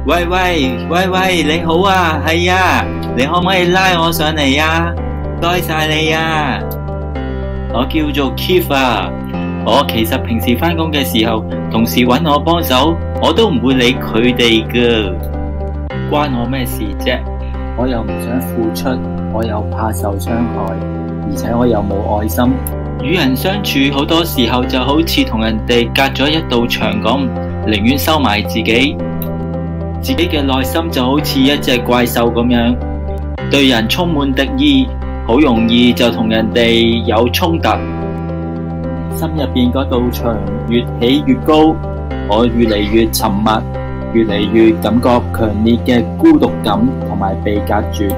喂，你好啊，係啊，你可唔可以拉我上嚟啊？唔該晒你啊，我叫做 Keith 啊，我其實平時返工嘅時候，同事揾我幫手，我都唔會理佢哋㗎，關我咩事啫？ 我又唔想付出，我又怕受傷害，而且我又冇愛心。 與人相處好多時候就好似同人哋隔咗一道牆咁，寧願收埋自己嘅內心就好似一隻怪獸咁樣，對人充滿敵意，好容易就同人哋有衝突。 心入邊嗰道牆越起越高，我越嚟越沉默，越嚟越感覺強烈嘅孤獨感同埋被隔絕。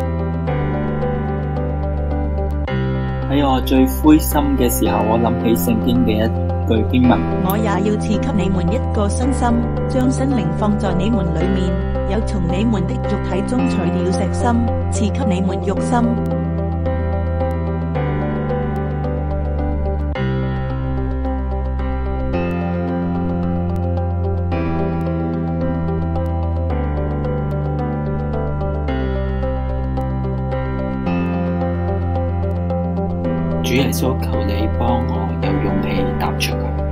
喺我最灰心嘅時候，我諗起聖經嘅一句經文： 我也要賜給你們一個新心，將新靈放在你們裏面，有從你們的肉體中取了石心，賜給你們肉心。 主耶穌，求你幫我有勇氣踏出佢。